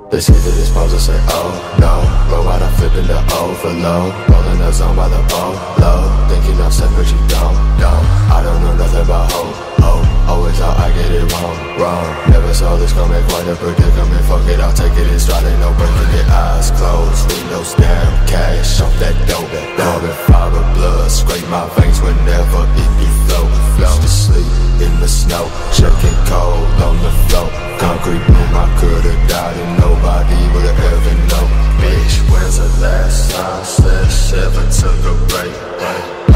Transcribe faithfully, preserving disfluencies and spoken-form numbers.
They see that it's supposed to say, oh no. Robot, I'm flipping the overload. Rolling the zone by the polo. Thinking I'm set, but you don't, don't. I don't know nothing about hope, hope. Always thought I get it wrong, wrong. Never saw this coming, quite a predicament. Fuck it, I'll take it in stride. Ain't no breaking it, eyes closed. Windows down, cash off that dope. Carbon fiber blood, scrape my veins whenever it be flow. Used to sleep in the snow, shaking cold on the floor. Concrete room, I could've died and nobody would've ever known. Bitch, when's the last time Slash ever took a break?